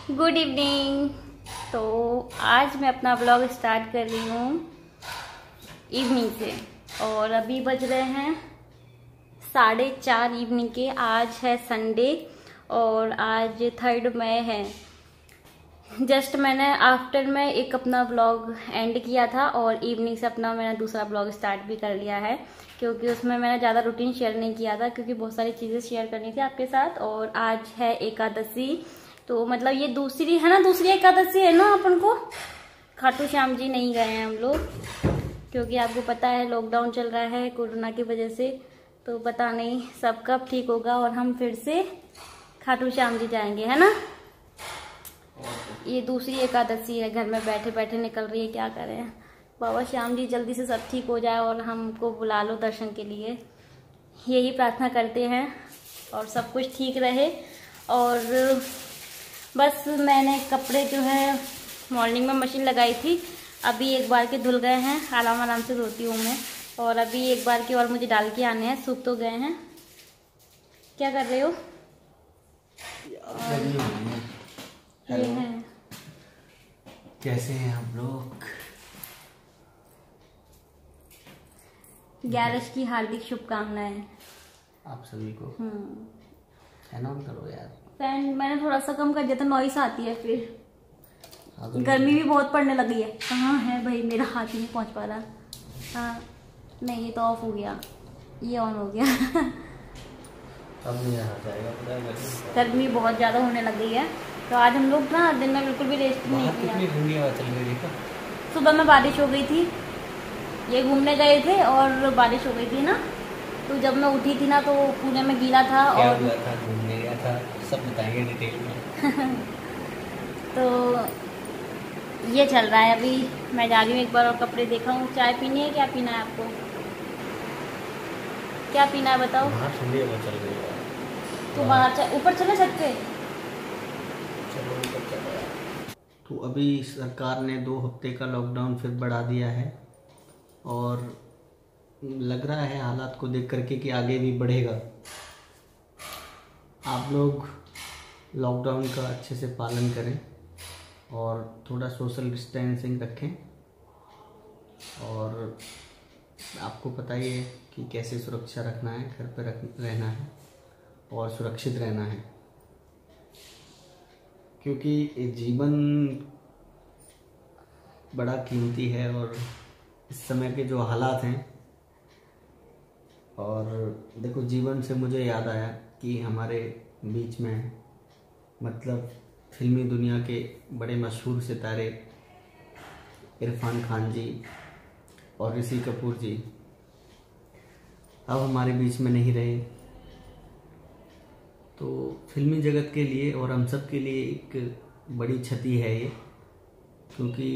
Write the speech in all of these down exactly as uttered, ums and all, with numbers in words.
Good evening. तो आज मैं अपना ब्लॉग स्टार्ट कर रही हूँ इवनिंग से, और अभी बज रहे हैं साढ़े चार इवनिंग के। आज है संडे और आज थर्ड मई है। जस्ट मैंने आफ्टर में एक अपना ब्लॉग एंड किया था और इवनिंग से अपना मैंने दूसरा ब्लॉग स्टार्ट भी कर लिया है, क्योंकि उसमें मैंने ज़्यादा रूटीन शेयर नहीं किया था, क्योंकि बहुत सारी चीज़ें शेयर करनी थी आपके साथ। और आज है एकादशी, तो मतलब ये दूसरी है ना, दूसरी एकादशी है ना अपन को। खाटू श्याम जी नहीं गए हैं हम लोग, क्योंकि आपको पता है लॉकडाउन चल रहा है कोरोना की वजह से, तो पता नहीं सब कब ठीक होगा और हम फिर से खाटू श्याम जी जाएंगे, है ना। ये दूसरी एकादशी है, घर में बैठे बैठे निकल रही है, क्या करें। बाबा श्याम जी जल्दी से सब ठीक हो जाए और हमको बुला लो दर्शन के लिए, यही प्रार्थना करते हैं और सब कुछ ठीक रहे। और बस मैंने कपड़े जो है मॉर्निंग में मशीन लगाई थी, अभी एक बार के धुल गए हैं, आराम आराम से धोती हूँ मैं। और अभी एक बार के और मुझे डाल के आने हैं, सूख तो गए हैं। क्या कर रहे हो? हेलो, कैसे हैं आप लोग? ग्यारह की हार्दिक शुभकामनाएं आप सभी को। हम्म फैन ऑन करो यार। फैन मैंने थोड़ा सा कम कर दिया था, नॉइस आती है फिर। तो गर्मी भी बहुत पड़ने लगी है। कहाँ है भाई, मेरा हाथ ही नहीं पहुंच पा रहा। हाँ नहीं, ये तो ऑफ हो गया, ये ऑन हो गया। अब नहीं आ जाएगा। गर्मी बहुत ज्यादा होने लग गई है, तो आज हम लोग ना दिन में बिल्कुल भी रेस्ट नहीं किया। कितनी ठंडी हवा चल रही है। सुबह में बारिश हो गई थी, ये घूमने गए थे और बारिश हो गई थी ना, तो जब मैं उठी थी ना तो पूरे में गीला था। क्या और हुआ था, घूमने गया था, सब बताएंगे डिटेल में। तो ये चल रहा है। अभी मैं जा रही हूँ एक बार और कपड़े देखा हूँ। चाय पीनी है? क्या पीना है आपको? क्या पीना है बताओ। बाहर ठंडी हवा चल रही है तो बाहर ऊपर चले छत पे। चलो ऊपर चलो। तो अभी सरकार ने दो हफ्ते का लॉकडाउन फिर बढ़ा दिया है, और लग रहा है हालात को देख करके कि आगे भी बढ़ेगा। आप लोग लॉकडाउन का अच्छे से पालन करें और थोड़ा सोशल डिस्टेंसिंग रखें, और आपको पता ही है कि कैसे सुरक्षा रखना है, घर पर रख रहना है और सुरक्षित रहना है, क्योंकि जीवन बड़ा कीमती है। और इस समय के जो हालात हैं, और देखो जीवन से मुझे याद आया कि हमारे बीच में मतलब फिल्मी दुनिया के बड़े मशहूर सितारे इरफान खान जी और ऋषि कपूर जी अब हमारे बीच में नहीं रहे। तो फिल्मी जगत के लिए और हम सब के लिए एक बड़ी क्षति है ये, क्योंकि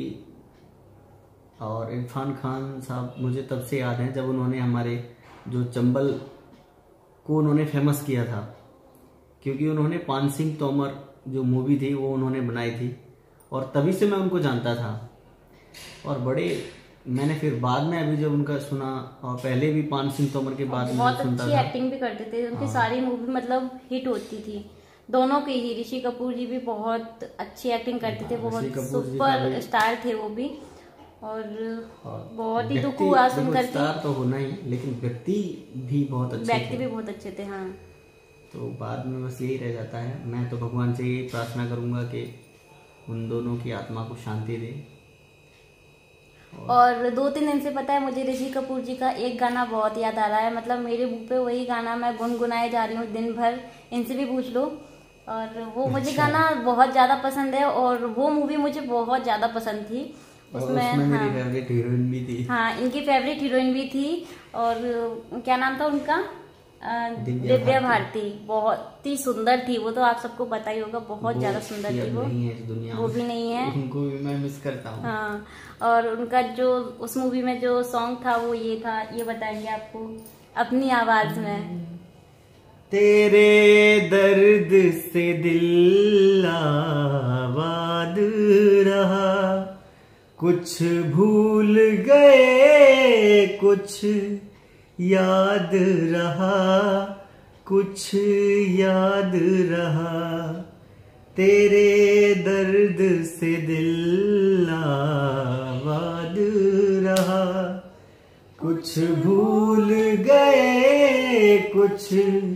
और इरफान खान साहब मुझे तब से याद है जब उन्होंने हमारे जो चंबल को उन्होंने फेमस किया था, क्योंकि उन्होंने पान सिंह तोमर जो मूवी थी वो उन्होंने बनाई थी, और तभी से मैं उनको जानता था। और बड़े मैंने फिर बाद में अभी जब उनका सुना, और पहले भी पान सिंह तोमर के बाद में बहुत सुनता अच्छी था। एक्टिंग भी करते थे उनकी। हाँ। सारी मूवी मतलब हिट होती थी, दोनों की ही। ऋषि कपूर जी भी बहुत अच्छी एक्टिंग करते थे, बहुत सुपर स्टार थे वो भी। और बहुत ही दुख हुआ सुनकर। स्टार तो होना ही, लेकिन व्यक्ति भी बहुत अच्छे व्यक्ति भी बहुत अच्छे थे। हाँ, तो बाद में बस यही रह जाता है। मैं तो भगवान से यही प्रार्थना करूंगा कि उन दोनों की आत्मा को शांति दे। और, और दो तीन दिन से पता है मुझे ऋषि कपूर जी का एक गाना बहुत याद आ रहा है, मतलब मेरे मुंह पे वही गाना मैं गुनगुनाए जा रही हूँ दिन भर, इनसे भी पूछ लो। और वो मुझे अच्छा। गाना बहुत ज्यादा पसंद है, और वो मूवी मुझे बहुत ज्यादा पसंद थी। उसमें, उसमें हाँ, मेरी फेवरेट हीरोइन भी थी। हाँ, इनकी फेवरेट हीरोइन भी थी। और क्या नाम था उनका? दिव्या भारती। बहुत ही सुंदर थी वो, तो आप सबको पता ही होगा, बहुत ज्यादा सुंदर थी वो। नहीं है इस दुनिया वो भी नहीं है, उनको भी मैं मिस करता हूँ। हाँ। और उनका जो उस मूवी में जो सॉन्ग था वो ये था, ये बताएंगे आपको अपनी आवाज में। तेरे दर्द से दिल आबाद रहा, कुछ भूल गए कुछ याद रहा, कुछ याद रहा, तेरे दर्द से दिल आबाद रहा, कुछ भूल गए कुछ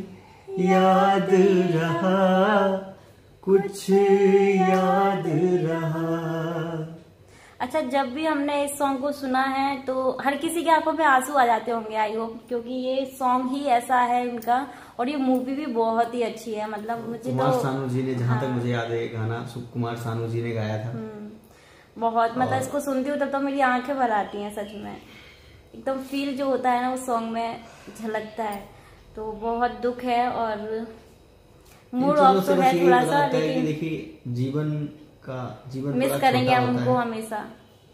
याद रहा, कुछ याद रहा। अच्छा, जब भी हमने इस सॉन्ग को सुना है तो हर किसी की आंखों में आंसू आ जाते होंगे आई होप, क्योंकि ये सॉन्ग ही ऐसा है इनका, और ये मूवी भी बहुत ही अच्छी है। मतलब मुझे कुमार तो सानू जी ने, जहाँ हाँ, तक मुझे याद है, गाना कुमार सानू जी ने गाया था। बहुत मतलब इसको सुनती हूँ तब तो मेरी आंखें भर आती हैं सच में, एकदम फील जो होता है ना उस सॉन्ग में झलकता है। तो बहुत दुख है और मूड ऑफ तो है थोड़ा सा, लेकिन देखिए जीवन का जीवन मिस करेंगे हम उनको हमेशा।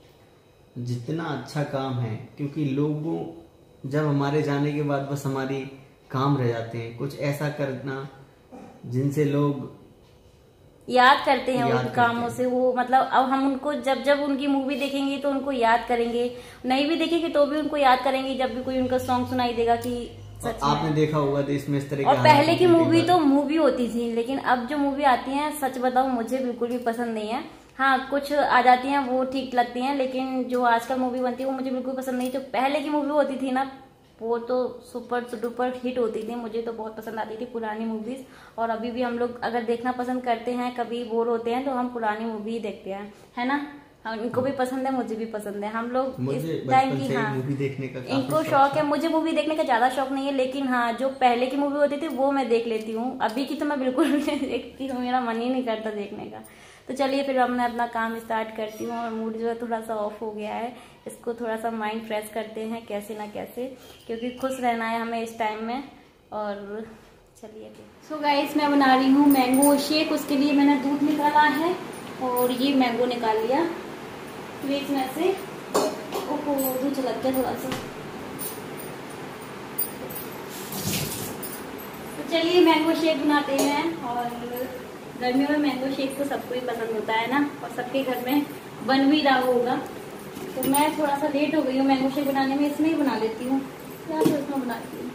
जितना अच्छा काम है, क्योंकि लोगों जब हमारे जाने के बाद बस हमारी काम रह जाते हैं, कुछ ऐसा करना जिनसे लोग याद करते हैं उन कामों से। वो मतलब अब हम उनको जब जब उनकी मूवी देखेंगे तो उनको याद करेंगे, नहीं भी देखेंगे तो भी उनको याद करेंगे जब भी कोई उनका सॉन्ग सुनाई देगा कि सच में। आपने देखा होगा देश में इस तरह और पहले की मूवी तो मूवी होती थी, लेकिन अब जो मूवी आती है सच बताऊं मुझे बिल्कुल भी पसंद नहीं है। हाँ, कुछ आ जाती हैं वो ठीक लगती हैं, लेकिन जो आजकल मूवी बनती है वो मुझे बिल्कुल पसंद नहीं। जो पहले की मूवी होती थी ना वो तो सुपर डुपर हिट होती थी, मुझे तो बहुत पसंद आती थी पुरानी मूवीज। और अभी भी हम लोग अगर देखना पसंद करते हैं, कभी बोर होते हैं तो हम पुरानी मूवी ही देखते हैं, है ना। इनको भी पसंद है, मुझे भी पसंद है। हम लोग इस टाइम की हाँ मूवी देखने का इनको शौक है, मुझे मूवी देखने का ज्यादा शौक नहीं है, लेकिन हाँ जो पहले की मूवी होती थी वो मैं देख लेती हूँ। अभी की तो मैं बिल्कुल नहीं देखती हूँ, मेरा मन ही नहीं करता देखने का। तो चलिए फिर अब मैं अपना काम स्टार्ट करती हूँ। और मूड जो है थोड़ा सा ऑफ हो गया है, इसको थोड़ा सा माइंड फ्रेश करते हैं कैसे ना कैसे, क्योंकि खुश रहना है हमें इस टाइम में। और चलिए फिर सो गाइस, मैं बना रही हूँ मैंगो शेक। उसके लिए मैंने दूध निकाला है और ये मैंगो निकाल लिया फ्रिज में से। ओहो, दूध लग गया थोड़ा सा। तो चलिए मैंगो शेक बनाते हैं। और गर्मियों में मैंगो शेक तो सबको ही पसंद होता है ना, और सबके घर में बन भी रहा होगा। तो मैं थोड़ा सा लेट हो गई हूँ मैंगो शेक बनाने में, इसमें ही बना लेती हूँ या तो इसमें बनाती हूँ।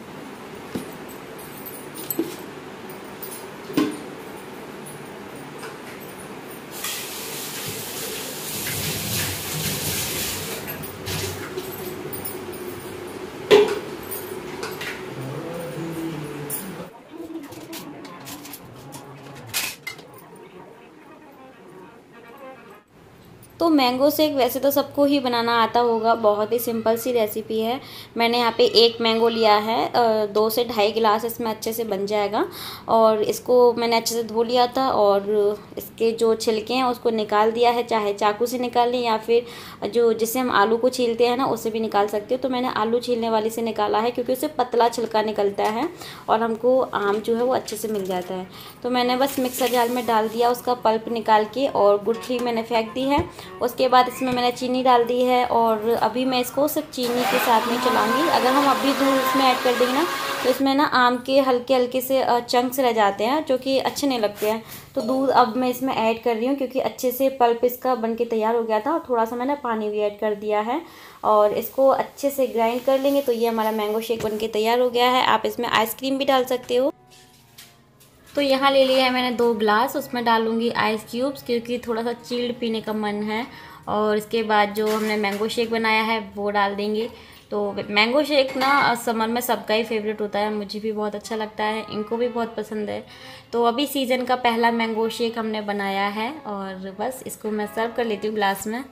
तो मैंगो शेक वैसे तो सबको ही बनाना आता होगा, बहुत ही सिंपल सी रेसिपी है। मैंने यहाँ पे एक मैंगो लिया है, दो से ढाई गिलास इसमें अच्छे से बन जाएगा। और इसको मैंने अच्छे से धो लिया था और इसके जो छिलके हैं उसको निकाल दिया है, चाहे चाकू से निकाल लें या फिर जो जिससे हम आलू को छीलते हैं ना उससे भी निकाल सकते हो। तो मैंने आलू छीलने वाली से निकाला है, क्योंकि उससे पतला छिलका निकलता है और हमको आम जो है वो अच्छे से मिल जाता है। तो मैंने बस मिक्सर जार में डाल दिया उसका पल्प निकाल के, और गुठली मैंने फेंक दी है। उसके बाद इसमें मैंने चीनी डाल दी है और अभी मैं इसको सिर्फ चीनी के साथ नहीं चलाऊंगी। अगर हम अभी दूध इसमें ऐड कर देंगे ना तो इसमें ना आम के हल्के हल्के से चंक्स रह जाते हैं जो कि अच्छे नहीं लगते हैं। तो दूध अब मैं इसमें ऐड कर रही हूँ, क्योंकि अच्छे से पल्प इसका बन के तैयार हो गया था। और थोड़ा सा मैंने पानी भी ऐड कर दिया है और इसको अच्छे से ग्राइंड कर लेंगे। तो ये हमारा मैंगो शेक बन के तैयार हो गया है। आप इसमें आइसक्रीम भी डाल सकते हो। तो यहाँ ले लिया है मैंने दो ग्लास, उसमें डालूंगी आइस क्यूब्स, क्योंकि थोड़ा सा चिल्ड पीने का मन है। और इसके बाद जो हमने मैंगो शेक बनाया है वो डाल देंगे। तो मैंगो शेक ना समर में सबका ही फेवरेट होता है, मुझे भी बहुत अच्छा लगता है, इनको भी बहुत पसंद है। तो अभी सीज़न का पहला मैंगो शेक हमने बनाया है और बस इसको मैं सर्व कर लेती हूँ ग्लास में।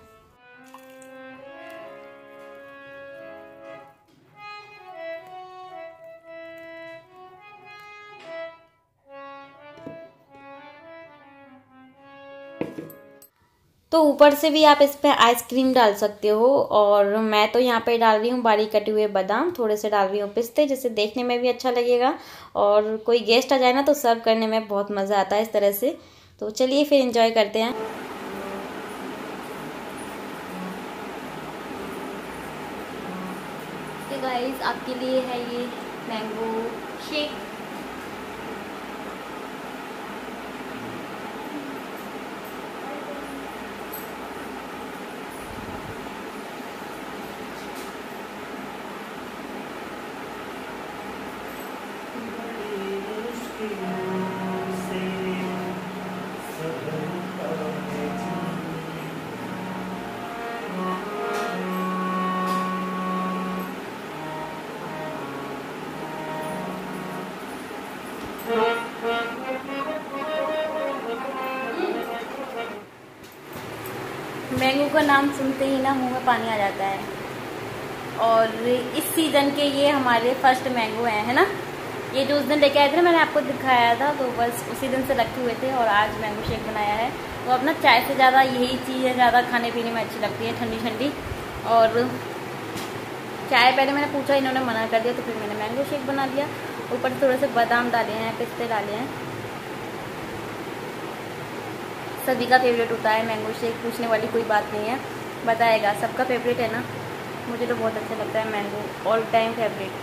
तो ऊपर से भी आप इस पर आइसक्रीम डाल सकते हो। और मैं तो यहाँ पे डाल रही हूँ बारीक कटे हुए बादाम, थोड़े से डाल रही हूँ पिस्ते, जिससे देखने में भी अच्छा लगेगा और कोई गेस्ट आ जाए ना तो सर्व करने में बहुत मज़ा आता है इस तरह से। तो चलिए फिर एंजॉय करते हैं। तो गाइस आपके लिए है ये मैंगो शेक। मैंगो का नाम सुनते ही ना मुंह में पानी आ जाता है। और इस सीज़न के ये हमारे फर्स्ट मैंगो हैं, है ना। ये जो उस दिन लेके आए थे ना, मैंने आपको दिखाया था, तो बस उसी दिन से रखे हुए थे और आज मैंगो शेक बनाया है। तो अब ना चाय से ज़्यादा यही चीज़ें ज़्यादा खाने पीने में अच्छी लगती है, ठंडी ठंडी। और चाय पहले मैंने पूछा, इन्होंने मना कर दिया, तो फिर मैंने मैंगो शेक बना लिया। ऊपर थोड़े से बादाम डाले हैं, पिस्ते डाले हैं। सभी का फेवरेट होता है मैंगो शेक, पूछने वाली कोई बात नहीं है, बताएगा, सबका फेवरेट है ना। मुझे तो बहुत अच्छा लगता है मैंगो, ऑल टाइम फेवरेट।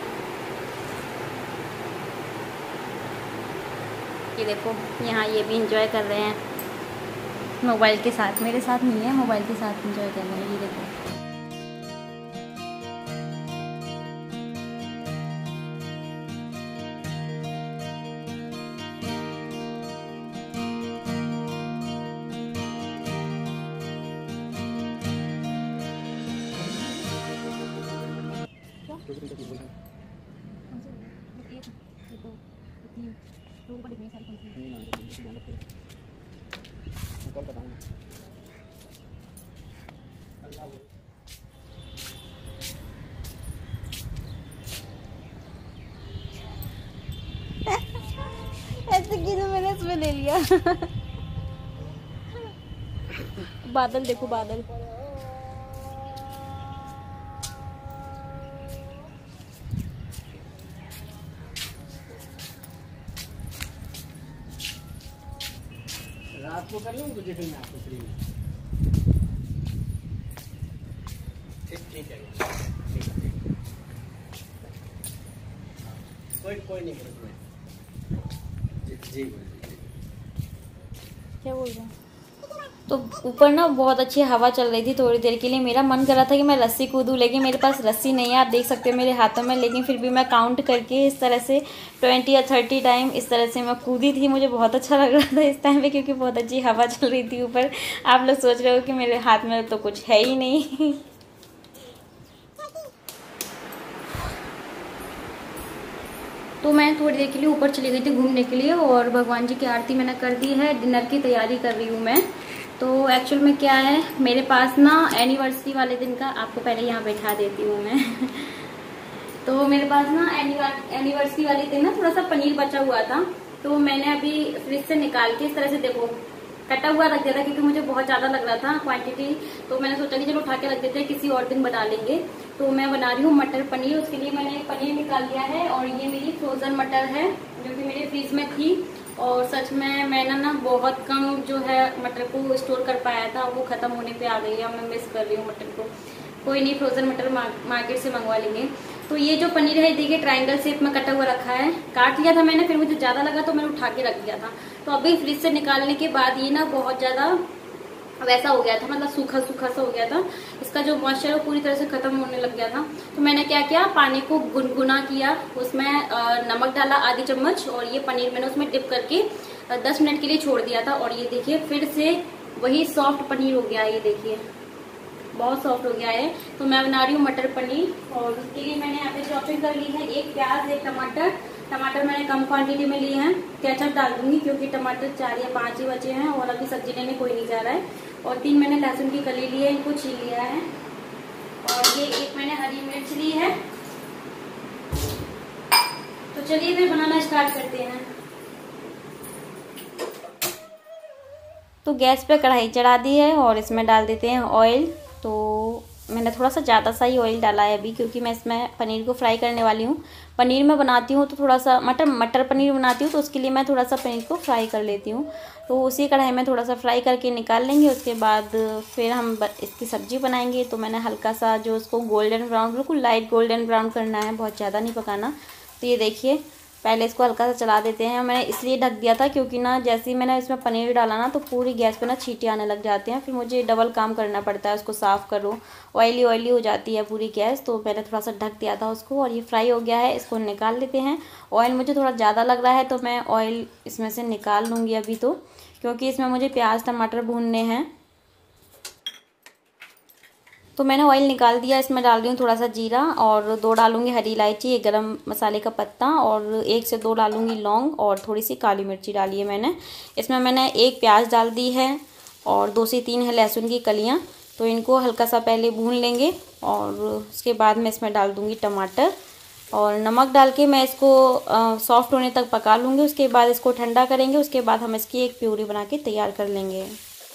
ये देखो यहाँ ये भी इंजॉय कर रहे हैं मोबाइल के साथ, मेरे साथ नहीं है, मोबाइल के साथ इंजॉय कर रहे हैं। ये देखो ऐसे की तो मैंने इसमें ले लिया। बादल देखो, बादल। रात को कर लूँ तुझे फिर मैं आपको फ्री में। ठीक ठीक है, ठीक है, कोई कोई नहीं बोल, जी जी क्या बोल रहे हैं। तो ऊपर ना बहुत अच्छी हवा चल रही थी थोड़ी देर के लिए। मेरा मन कर रहा था कि मैं रस्सी कूदूँ, लेकिन मेरे पास रस्सी नहीं है, आप देख सकते हैं मेरे हाथों में। लेकिन फिर भी मैं काउंट करके इस तरह से ट्वेंटी या थर्टी टाइम इस तरह से मैं कूदी थी। मुझे बहुत अच्छा लग रहा था इस टाइम पे, क्योंकि बहुत अच्छी हवा चल रही थी ऊपर। आप लोग सोच रहे हो कि मेरे हाथ में तो कुछ है ही नहीं। तो मैं थोड़ी देर के लिए ऊपर चली गई थी घूमने के लिए, और भगवान जी की आरती मैंने कर दी है। डिनर की तैयारी कर रही हूँ मैं। तो एक्चुअल में क्या है, मेरे पास ना एनिवर्सरी वाले दिन का, आपको पहले यहाँ बैठा देती हूँ मैं। तो मेरे पास ना एनिवर्सरी वाले दिन ना थोड़ा सा पनीर बचा हुआ था, तो मैंने अभी फ्रिज से निकाल के इस तरह से देखो कटा हुआ रख दिया था, क्योंकि मुझे बहुत ज्यादा लग रहा था क्वांटिटी। तो मैंने सोचा कि चलो उठा के रख देते हैं, किसी और दिन बना लेंगे। तो मैं बना रही हूँ मटर पनीर। उसके लिए मैंने पनीर निकाल लिया है, और ये मेरी फ्रोजन मटर है जो कि मेरे फ्रीज में थी। और सच में मैंने ना बहुत कम जो है मटर को स्टोर कर पाया था, वो खत्म होने पे आ गई है। मैं मिस कर रही हूँ मटर को। कोई नहीं, फ्रोजन मटर मार्केट से मंगवा लेंगे। तो ये जो पनीर है देखिए ट्रायंगल शेप में कटा हुआ रखा है। काट लिया था मैंने, फिर मुझे ज्यादा लगा तो मैंने उठा के रख दिया था। तो अभी फ्रिज से निकालने के बाद ये ना बहुत ज्यादा वैसा हो गया था, मतलब सूखा सूखा सा हो गया था। इसका जो मॉइस्चर है पूरी तरह से खत्म होने लग गया था। तो मैंने क्या किया, पानी को गुनगुना किया, उसमें नमक डाला आधी चम्मच, और ये पनीर मैंने उसमें डिप करके दस मिनट के लिए छोड़ दिया था। और ये देखिए फिर से वही सॉफ्ट पनीर हो गया। ये देखिए बहुत सॉफ्ट हो गया है। तो मैं बना रही हूँ मटर पनीर, और उसके लिए मैंने यहाँ पे चॉपिंग कर ली है एक प्याज, एक टमाटर। टमाटर मैंने कम क्वांटिटी में लिए हैं, केचप डाल दूंगी क्योंकि टमाटर चार या पांच ही बचे हैं, और अभी सब्जी लेने कोई नहीं जा रहा है। और तीन मैंने लहसुन की कली ली है, इनको छील लिया है। और ये एक मैंने हरी मिर्च ली है। तो चलिए फिर बनाना स्टार्ट करते हैं। तो गैस पे कढ़ाई चढ़ा दी है, और इसमें डाल देते हैं ऑयल। तो मैंने थोड़ा सा ज़्यादा सा ही ऑयल डाला है अभी, क्योंकि मैं इसमें पनीर को फ्राई करने वाली हूँ। पनीर में बनाती हूँ तो थोड़ा सा मटर मटर पनीर बनाती हूँ, तो उसके लिए मैं थोड़ा सा पनीर को फ्राई कर लेती हूँ। तो उसी कढ़ाई में थोड़ा सा फ्राई करके निकाल लेंगे। उसके बाद फिर हम इसकी सब्ज़ी बनाएंगे। तो मैंने हल्का सा जो उसको गोल्डन ब्राउन, बिल्कुल लाइट गोल्डन ब्राउन करना है, बहुत ज़्यादा नहीं पकाना। तो ये देखिए पहले इसको हल्का सा चला देते हैं। मैंने इसलिए ढक दिया था क्योंकि ना जैसे ही मैंने इसमें पनीर डाला ना, तो पूरी गैस पे ना छींटे आने लग जाते हैं। फिर मुझे डबल काम करना पड़ता है, उसको साफ़ करो, ऑयली ऑयली हो जाती है पूरी गैस। तो मैंने थोड़ा सा ढक दिया था उसको, और ये फ्राई हो गया है। इसको निकाल लेते हैं। ऑयल मुझे थोड़ा ज़्यादा लग रहा है, तो मैं ऑयल इसमें से निकाल लूँगी अभी, तो क्योंकि इसमें मुझे प्याज टमाटर भूनने हैं। तो मैंने ऑयल निकाल दिया। इसमें डाल रही हूँ थोड़ा सा जीरा, और दो डालूंगी हरी इलायची, एक गरम मसाले का पत्ता, और एक से दो डालूंगी लौंग, और थोड़ी सी काली मिर्ची डाली है मैंने। इसमें मैंने एक प्याज डाल दी है, और दो से तीन है लहसुन की कलियां। तो इनको हल्का सा पहले भून लेंगे और उसके बाद मैं इसमें डाल दूंगी टमाटर और नमक डाल के मैं इसको सॉफ्ट होने तक पका लूँगी। उसके बाद इसको ठंडा करेंगे, उसके बाद हम इसकी एक प्यूरी बना के तैयार कर लेंगे।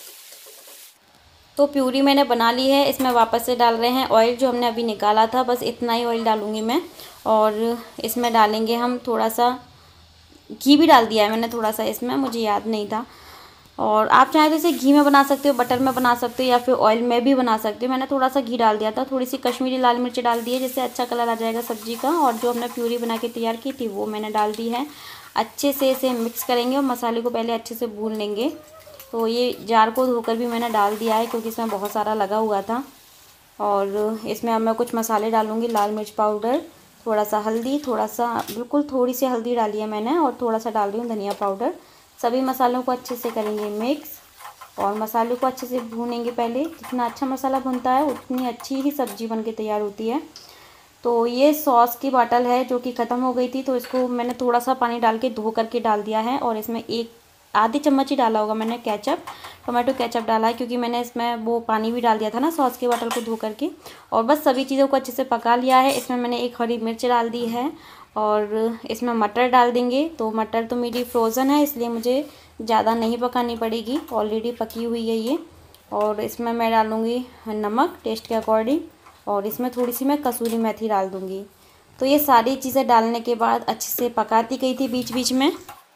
तो प्यूरी मैंने बना ली है, इसमें वापस से डाल रहे हैं ऑयल जो हमने अभी निकाला था, बस इतना ही ऑयल डालूँगी मैं। और इसमें डालेंगे हम थोड़ा सा घी भी डाल दिया है मैंने थोड़ा सा इसमें, मुझे याद नहीं था। और आप चाहे तो इसे घी में बना सकते हो, बटर में बना सकते हो या फिर ऑयल में भी बना सकते हो। मैंने थोड़ा सा घी डाल दिया था, थोड़ी सी कश्मीरी लाल मिर्च डाल दी है जिससे अच्छा कलर आ जाएगा सब्जी का। और जो हमने प्यूरी बना के तैयार की थी वो मैंने डाल दी है। अच्छे से इसे मिक्स करेंगे और मसाले को पहले अच्छे से भून लेंगे। तो ये जार को धोकर भी मैंने डाल दिया है क्योंकि इसमें बहुत सारा लगा हुआ था। और इसमें अब मैं कुछ मसाले डालूँगी, लाल मिर्च पाउडर, थोड़ा सा हल्दी, थोड़ा सा बिल्कुल थोड़ी सी हल्दी डाली है मैंने और थोड़ा सा डाल रही हूँ धनिया पाउडर। सभी मसालों को अच्छे से करेंगे मिक्स और मसालों को अच्छे से भूनेंगे। पहले जितना अच्छा मसाला भुनता है उतनी अच्छी ही सब्जी बन के तैयार होती है। तो ये सॉस की बॉटल है जो कि ख़त्म हो गई थी, तो इसको मैंने थोड़ा सा पानी डाल के धो करके डाल दिया है। और इसमें एक आधी चम्मच ही डाला होगा मैंने केचप, टोमेटो केचप डाला है क्योंकि मैंने इसमें वो पानी भी डाल दिया था ना सॉस की बॉटल को धो करके। और बस सभी चीज़ों को अच्छे से पका लिया है। इसमें मैंने एक हरी मिर्च डाल दी है और इसमें मटर डाल देंगे। तो मटर तो मेरी फ्रोज़न है इसलिए मुझे ज़्यादा नहीं पकानी पड़ेगी, ऑलरेडी पकी हुई है ये। और इसमें मैं डालूँगी नमक टेस्ट के अकॉर्डिंग और इसमें थोड़ी सी मैं कसूरी मेथी डाल दूँगी। तो ये सारी चीज़ें डालने के बाद अच्छे से पकाती गई थी बीच बीच में।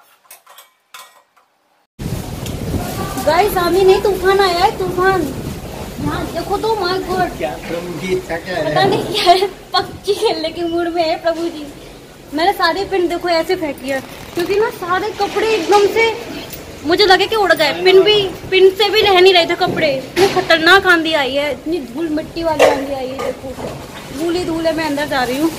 गाइस सामने नहीं तूफान आया है, तूफान यहाँ देखो तो। माय गॉड, क्या प्रभु की इच्छा क्या है? पता नहीं क्या है, पक्की खेलने के मूड में है प्रभु जी। मैंने सारे पिन देखो ऐसे फेंक दिया क्योंकि ना सारे कपड़े एकदम से मुझे लगे कि उड़ गए। पिन भी पिन से भी रह नहीं रहे थे कपड़े। इतनी खतरनाक आंधी आई है, इतनी धूल मिट्टी वाली आंधी आई है। देखो धूल ही धूल है, मैं अंदर जा रही हूँ।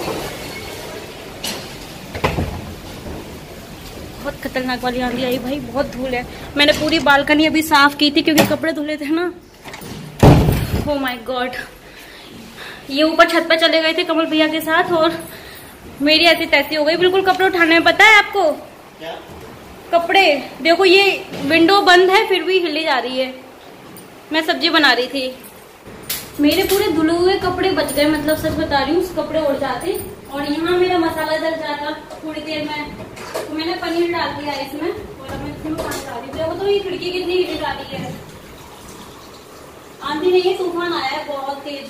बहुत खतरनाक वाली आंधी आई भाई, बहुत धूल है। मैंने पूरी बालकनी अभी साफ की थी क्योंकि कपड़े धुले थे ना। ओह माय गॉड, ये ऊपर छत पर चले गए थे कमल भैया के साथ और मेरी ऐसी तैसी हो गई बिल्कुल कपड़े उठाने में। पता है आपको क्या? कपड़े देखो, ये विंडो बंद है फिर भी हिली जा रही है। मैं सब्जी बना रही थी, मेरे पूरे धुले हुए कपड़े बच गए, मतलब सच बता रही हूँ, कपड़े उड़ जाते। और यहाँ मेरा मसाला जल जाता थोड़ी देर में। तो मैंने पनीर डाल दिया इसमें और अब मैं इसमें पानी डाल दी। देखो तो ये खिड़की कितनी हिली जा रही है। आंधी नहीं है, तूफान आया है बहुत तेज।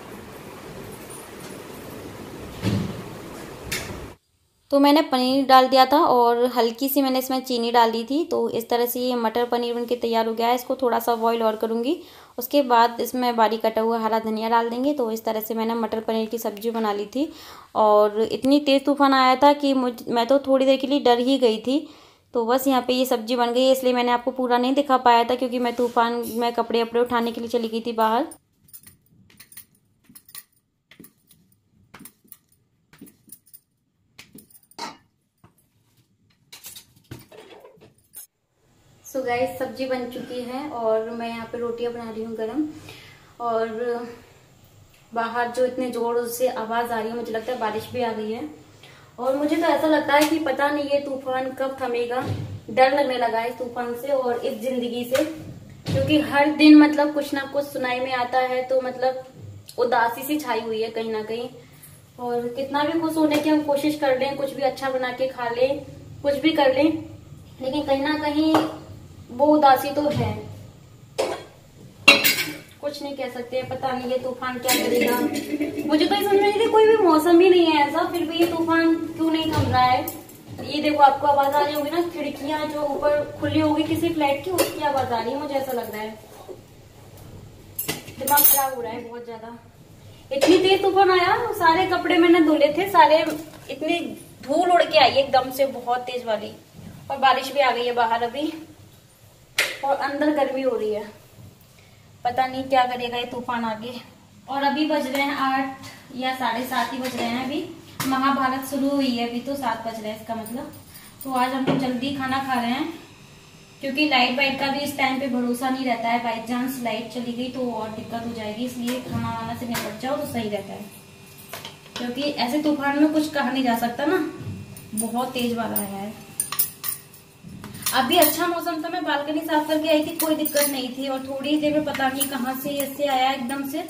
तो मैंने पनीर डाल दिया था और हल्की सी मैंने इसमें चीनी डाल दी थी। तो इस तरह से ये मटर पनीर बनके तैयार हो गया है। इसको थोड़ा सा बॉईल और करूँगी, उसके बाद इसमें बारीक कटा हुआ हरा धनिया डाल देंगे। तो इस तरह से मैंने मटर पनीर की सब्ज़ी बना ली थी। और इतनी तेज़ तूफान आया था कि मुझ मैं तो थोड़ी देर के लिए डर ही गई थी। तो बस यहाँ पे ये सब्ज़ी बन गई है, इसलिए मैंने आपको पूरा नहीं दिखा पाया था क्योंकि मैं तूफान में कपड़े वपड़े उठाने के लिए चली गई थी बाहर। सो गाइस सब्जी बन चुकी है और मैं यहाँ पे रोटियां बना रही हूँ गरम। और बाहर जो इतने जोर से आवाज आ रही है, मुझे लगता है बारिश भी आ गई है। और मुझे तो ऐसा लगता है कि पता नहीं ये तूफान कब थमेगा। डर लगने लगा है इस तूफान से और इस जिंदगी से, क्योंकि हर दिन मतलब कुछ ना कुछ सुनाई में आता है। तो मतलब उदासी सी छाई हुई है कहीं ना कहीं। और कितना भी खुश होने की हम कोशिश कर लें, कुछ भी अच्छा बना के खा लें, कुछ भी कर लें, लेकिन कहीं ना कहीं वो उदासी तो है। कुछ नहीं कह सकते, पता नहीं ये तूफान क्या करेगा। मुझे तो ये समझ में नहीं थी, कोई भी मौसम ही नहीं है ऐसा, फिर भी ये तूफान क्यों नहीं थम रहा है। ये देखो आपको आवाज आ रही होगी ना, खिड़कियां जो ऊपर खुली होगी किसी फ्लैट की, उसकी आवाज आ रही है, मुझे ऐसा लग रहा है। दिमाग खराब हो रहा है बहुत ज्यादा। इतनी तेज तूफान आया, सारे कपड़े मैंने धुले थे सारे, इतनी धूल उड़ के आई एकदम से बहुत तेज वाली। और बारिश भी आ गई है बाहर अभी और अंदर गर्मी हो रही है। पता नहीं क्या करेगा ये तूफान आगे। और अभी बज रहे हैं आठ या साढ़े सात ही बज रहे हैं। अभी महाभारत शुरू हुई है, अभी तो सात बज रहे हैं इसका मतलब। तो आज हम लोग जल्दी खाना खा रहे हैं क्योंकि लाइट वाइट का भी इस टाइम पे भरोसा नहीं रहता है। बाई चांस लाइट चली गई तो और दिक्कत हो जाएगी, इसलिए खाना वाना से निपट जाओ तो सही रहता है। क्योंकि ऐसे तूफान में कुछ कहा नहीं जा सकता ना, बहुत तेज वाला आया है। अभी अच्छा मौसम था, मैं बालकनी साफ करके आई थी, कोई दिक्कत नहीं थी। और थोड़ी ही देर में पता नहीं कहाँ से ऐसे आया एकदम से।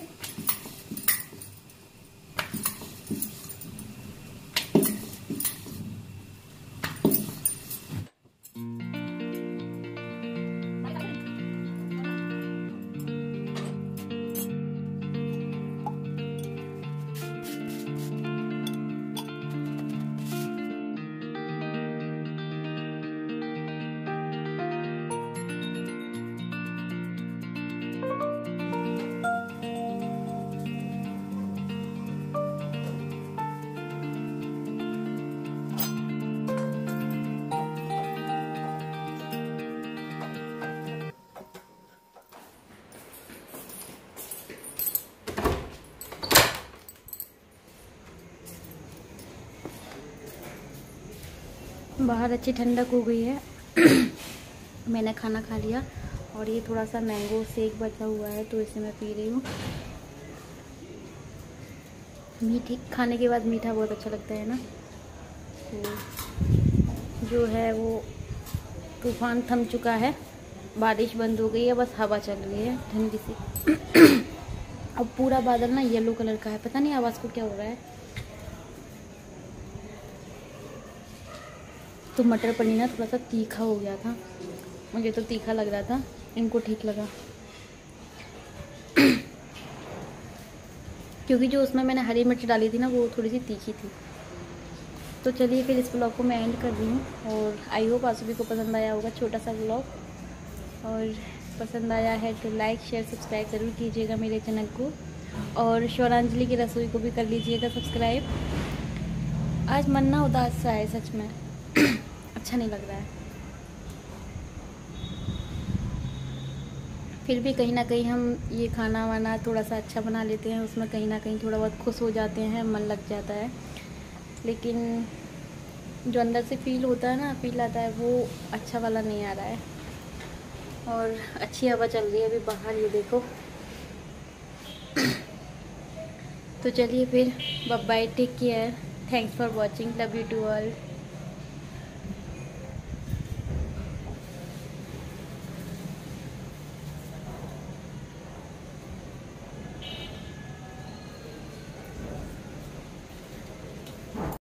बाहर अच्छी ठंडक हो गई है। मैंने खाना खा लिया और ये थोड़ा सा मैंगो शेक बचा हुआ है तो इसे मैं पी रही हूँ। मीठी खाने के बाद मीठा बहुत अच्छा लगता है ना। तो जो है वो तूफान थम चुका है, बारिश बंद हो गई है, बस हवा चल रही है ठंडी सी। अब पूरा बादल ना येलो कलर का है, पता नहीं आवाज़ को क्या हो रहा है। तो मटर पनीर ना थोड़ा सा तीखा हो गया था, मुझे तो तीखा लग रहा था, इनको ठीक लगा। क्योंकि जो उसमें मैंने हरी मिर्च डाली थी ना वो थोड़ी सी तीखी थी। तो चलिए फिर इस ब्लॉग को मैं एंड कर रही हूँ और आई होप आप सभी को पसंद आया होगा छोटा सा ब्लॉग। और पसंद आया है तो लाइक शेयर सब्सक्राइब ज़रूर कीजिएगा मेरे चैनल को, और स्वरांजलि की रसोई को भी कर लीजिएगा सब्सक्राइब। आज मन ना उदास सा है सच में, अच्छा नहीं लग रहा है। फिर भी कहीं ना कहीं हम ये खाना वाना थोड़ा सा अच्छा बना लेते हैं, उसमें कहीं ना कहीं थोड़ा बहुत खुश हो जाते हैं, मन लग जाता है। लेकिन जो अंदर से फील होता है ना, फील आता है, वो अच्छा वाला नहीं आ रहा है। और अच्छी हवा चल रही है अभी बाहर, ये देखो। तो चलिए फिर bye bye, take care, thanks for watching, love you to all.